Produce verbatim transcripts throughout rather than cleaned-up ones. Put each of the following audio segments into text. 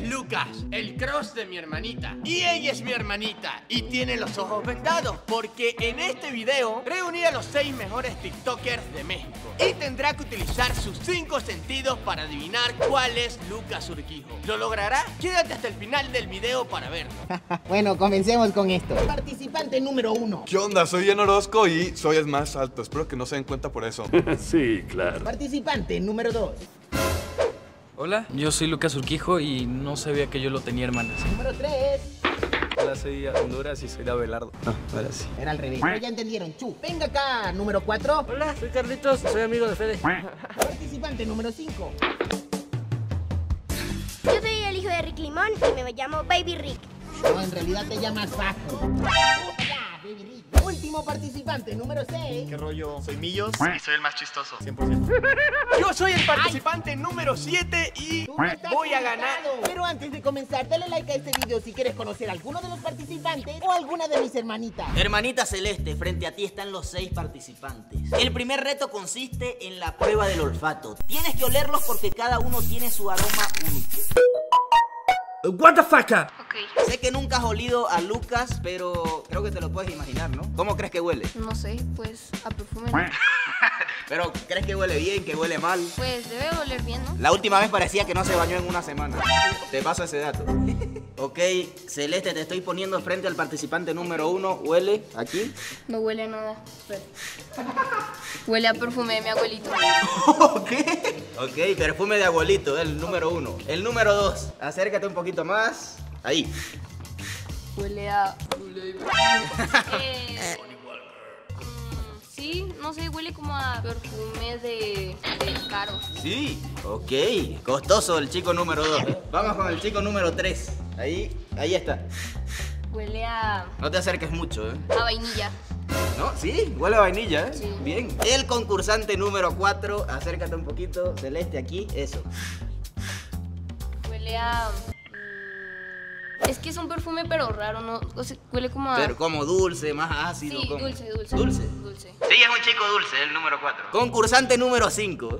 es Lucas, el cross de mi hermanita. Y ella es mi hermanita y tiene los ojos vendados porque en este video reuní a los seis mejores TikTokers de México y tendrá que utilizar sus cinco sentidos para adivinar cuál es Lucas Urquijo. ¿Lo logrará? Quédate hasta el final del video para verlo. Bueno, comencemos con esto. Participante número uno. ¿Qué onda? Soy Ian Orozco y soy el más alto. Espero que no se den cuenta por eso. Sí, claro. Participante número dos. Hola, yo soy Lucas Urquijo y no sabía que yo lo tenía, hermanas. Número tres. Hola, soy Honduras y soy de Abelardo. No, ahora sí. Era al revés, pero ya entendieron. Chu, venga acá. Número cuatro. Hola, soy Carlitos, soy amigo de Fede. Participante número cinco. Yo soy el hijo de Rick Limón y me llamo Baby Rick. No, en realidad te llamas Paco. Ya, Baby Rick. Último participante, número seis. ¿Qué rollo? Soy Millos y soy el más chistoso, cien por ciento. Yo soy el participante número siete y Tú no estás voy a ganar. invitado. Pero antes de comenzar, dale like a este video si quieres conocer a alguno de los participantes o alguna de mis hermanitas. Hermanita Celeste, frente a ti están los seis participantes. El primer reto consiste en la prueba del olfato. Tienes que olerlos porque cada uno tiene su aroma único. What the fuck? Ok. Sé que nunca has olido a Lucas, pero creo que te lo puedes imaginar, ¿no? ¿Cómo crees que huele? No sé, pues a perfume. ¿No? Pero ¿crees que huele bien, que huele mal? Pues debe oler bien, ¿no? La última vez parecía que no se bañó en una semana. Te paso ese dato. Ok, Celeste, te estoy poniendo frente al participante número uno. Huele aquí. No huele a nada. Espera. Huele a perfume de mi abuelito. Ok. Ok, perfume de abuelito, el número uno. El número dos, acércate un poquito más. Ahí. Huele a... eh, sí, no sé, huele como a perfume de, de caro. Sí, ok. Costoso el chico número dos. Vamos con el chico número tres. Ahí, ahí está. Huele a... No te acerques mucho, ¿eh? a vainilla. ¿No? Sí, huele a vainilla, ¿eh? Sí. Bien. El concursante número cuatro, acércate un poquito, Celeste, aquí, eso. Huele a... mm, es que es un perfume pero raro, ¿no? O sea, huele como a... Pero como dulce, más ácido. Sí, como... dulce, dulce. ¿Dulce? Dulce. Sí, es un chico dulce, el número cuatro. Concursante número cinco.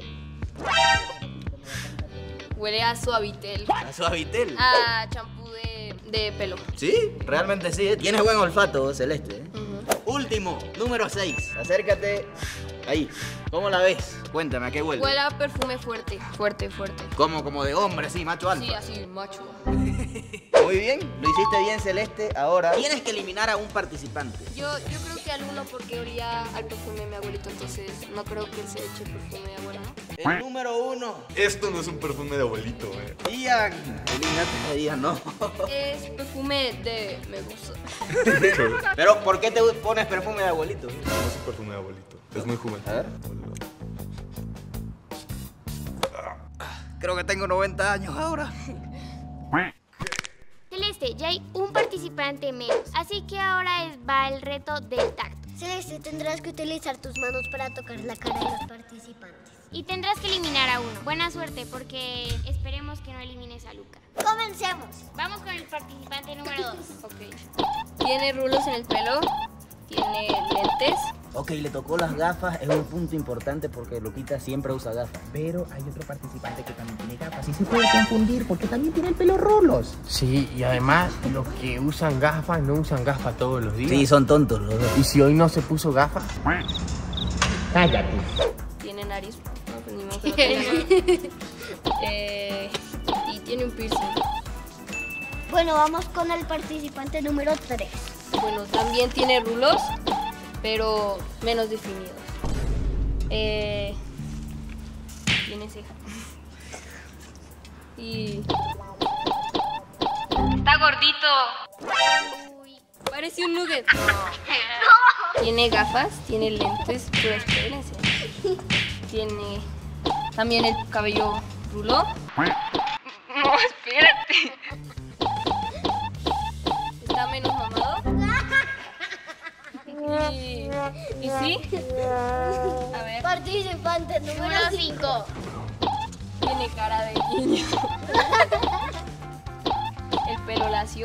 Huele a Suavitel. A Suavitel. A champú de, de pelo. Sí, realmente sí. ¿eh? Tienes buen olfato, Celeste. ¿eh? Ujú. Último, número seis. Acércate. Ahí. ¿Cómo la ves? Cuéntame, ¿a qué huele? Huele a perfume fuerte, fuerte, fuerte. Como, como de hombre, sí, macho alfa. Sí, así, macho. Muy bien, lo hiciste bien, Celeste. Ahora tienes que eliminar a un participante. Yo, yo creo que al uno porque olía al perfume de mi abuelito, entonces no creo que él se eche perfume de abuela, ¿no? El número uno. Esto no es un perfume de abuelito, eh. Ian. Elimínate, Ian, no. Es perfume de... me gusta. Pero, ¿por qué te pones perfume de abuelito? No es un perfume de abuelito. Es muy juvenil. A ver. Creo que tengo noventa años ahora. Celeste, ya hay un participante menos, así que ahora es, va el reto del tacto. Celeste, tendrás que utilizar tus manos para tocar la cara de los participantes. Y tendrás que eliminar a uno. Buena suerte, porque esperemos que no elimines a Luca. ¡Comencemos! Vamos con el participante número dos. Ok. Tiene rulos en el pelo, tiene lentes. Ok, le tocó las gafas, es un punto importante porque Luquita siempre usa gafas. Pero hay otro participante que también tiene gafas y se puede confundir porque también tiene el pelo rulos. Sí, y además los que usan gafas no usan gafas todos los días. Sí, son tontos los dos. ¿Y si hoy no se puso gafas? Cállate. Tiene nariz. No, pues ni modo que no tenga. eh, y tiene un piercing. Bueno, vamos con el participante número tres. Bueno, también tiene rulos, pero menos definidos. Eh, tiene ceja. Y... está gordito. Uy. Parece un nugget. No. Tiene gafas, tiene lentes, pero espérense. Tiene también el cabello rulo. No, espérate. Está menos mamado. Y, y sí. A ver. Participante número cinco. Tiene cara de niño. El pelo lacio.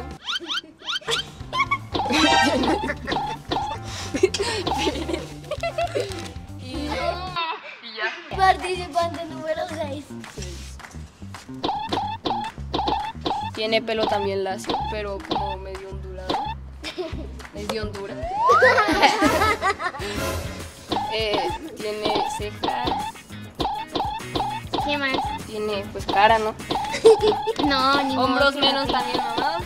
y, y ya. Participante número seis. Tiene pelo también lacio, pero como medio ondulado. Medio ondura. eh, tiene cejas. ¿Qué más? Tiene pues cara, ¿no? No, ni Hombros modo. menos también, mamá.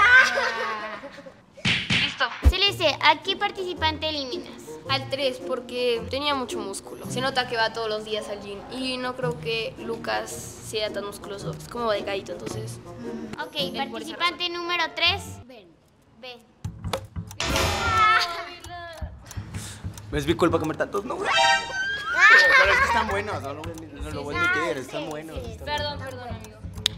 Listo. Celeste, ¿a qué participante eliminas? Al tres porque tenía mucho músculo. Se nota que va todos los días al gym. Y no creo que Lucas sea tan musculoso. Es como delgadito, entonces. Ok, participante número tres. Ven. Ven. ¿Es mi culpa comer tantos? No. Pero es que están buenos, no, no, no lo voy a admitir, están buenos. Están Perdón, perdón, amigo.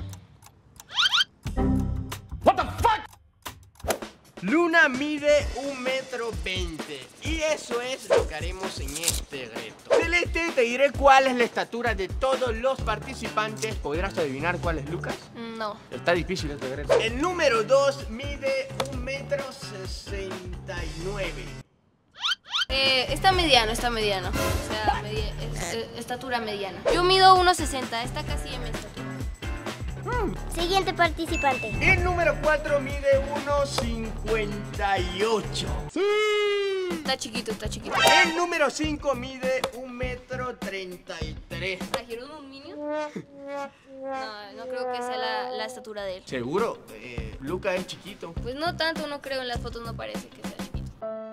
Luna mide un metro veinte y eso es lo que haremos en este reto. Celeste, te diré cuál es la estatura de todos los participantes. ¿Podrás adivinar cuál es Lucas? No. Está difícil este reto. El número dos mide un metro sesenta y nueve. Eh, está mediano, está mediano. O sea, media- es- es- estatura mediana. Yo mido uno sesenta, está casi en mi estatura. Siguiente participante. El número cuatro mide uno cincuenta y ocho. Está chiquito, está chiquito. El número cinco mide un metro treinta y tres. ¿Trajeron un minion? No, no creo que sea la, la estatura de él. ¿Seguro? Eh, Lucas es chiquito. Pues no tanto, no creo, en las fotos no parece que sea chiquito.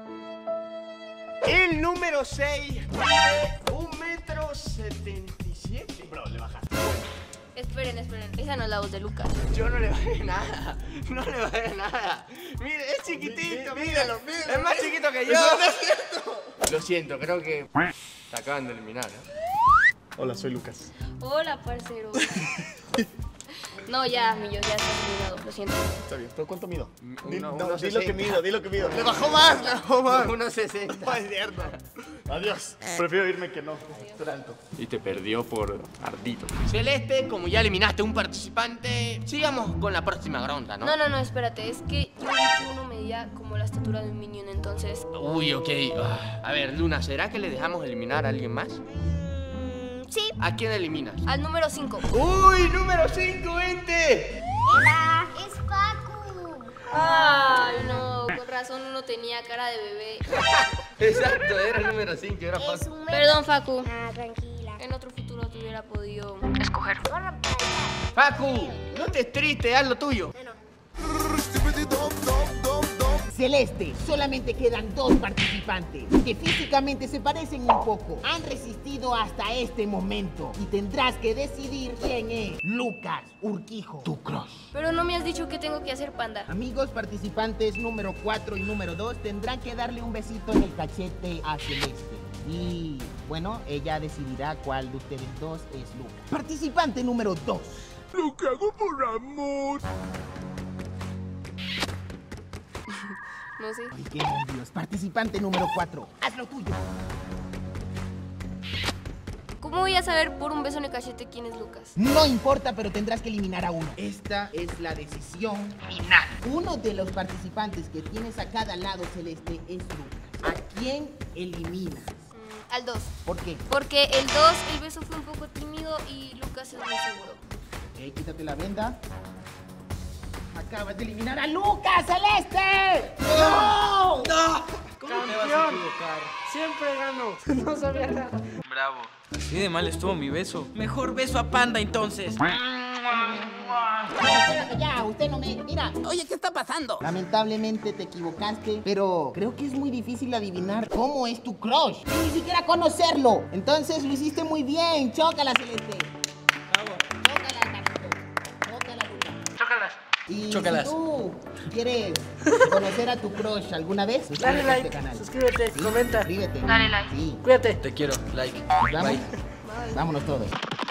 El número seis mide un metro setenta y siete. Bro, le bajaste. Esperen, esperen. Esa no es la voz de Lucas. Yo no le bajé nada. No le bajé nada. Mire, es chiquitito, míralo, míralo. Es más chiquito que yo. Lo siento, creo que te acaban de eliminar, ¿no? Hola, soy Lucas. Hola, parcero. No, ya, Millo, ya estás eliminado, lo siento. Está bien, ¿pero cuánto mido? Di, Uno- no, uno di lo que sesenta. mido, di lo que mido. ¡Le bajó más, le bajó más! uno sesenta. No es cierto. Adiós. Prefiero irme que no. Estoy alto. Y te perdió por ardito. Celeste, como ya eliminaste un participante, sigamos con la próxima ronda, ¿no? No, no, no, espérate. Es que yo vi que uno medía como la estatura de un minion, entonces. Uy, ok. Ah, A ver, Luna, ¿será que le dejamos eliminar a alguien más? Sí. ¿A quién eliminas? Al número cinco. ¡Uy, número cinco, vente! Hola. Es Facu. Ay, no, con razón uno tenía cara de bebé. Exacto, era el número cinco, era Es fácil. un Perdón, Facu. Ah, tranquila. En otro futuro te hubiera podido escoger. Corra para allá. Facu, no te estés triste, haz lo tuyo. Celeste, solamente quedan dos participantes que físicamente se parecen un poco. Han resistido hasta este momento y tendrás que decidir quién es Lucas Urquijo, tu crush. Pero no me has dicho qué tengo que hacer, panda. Amigos participantes número cuatro y número dos tendrán que darle un besito en el cachete a Celeste. Y bueno, ella decidirá cuál de ustedes dos es Lucas. Participante número dos. Lo que hago por amor. No sé. Ay, qué nervios. Participante número cuatro. Haz lo tuyo. ¿Cómo voy a saber por un beso en el cachete quién es Lucas? No importa, pero tendrás que eliminar a uno. Esta es la decisión final. Uno de los participantes que tienes a cada lado, Celeste, es Lucas. ¿A quién eliminas? Mm, al dos. ¿Por qué? Porque el dos, el beso fue un poco tímido y Lucas es muy seguro. Ok, quítate la venda. Acabas de eliminar a Lucas, Celeste. ¡No! ¡No! ¿Cómo te vas a equivocar? Siempre gano. No sabía nada. Bravo. Así de mal estuvo mi beso. Mejor beso a Panda entonces. No, espérate ya, usted no me... Mira. Oye, ¿qué está pasando? Lamentablemente te equivocaste, pero creo que es muy difícil adivinar cómo es tu crush. Y ni siquiera conocerlo. Entonces lo hiciste muy bien. Chócala, Celeste. Bravo. Chócala, Carlito. Chócala, Lucas. Chócalas. Y Chócalas. si tú quieres conocer a tu crush alguna vez, suscríbete a este canal. suscríbete, Sí, suscríbete. Dale like. Sí. Cuídate. Te quiero. Like. ¿Vamos? Bye. Vámonos todos.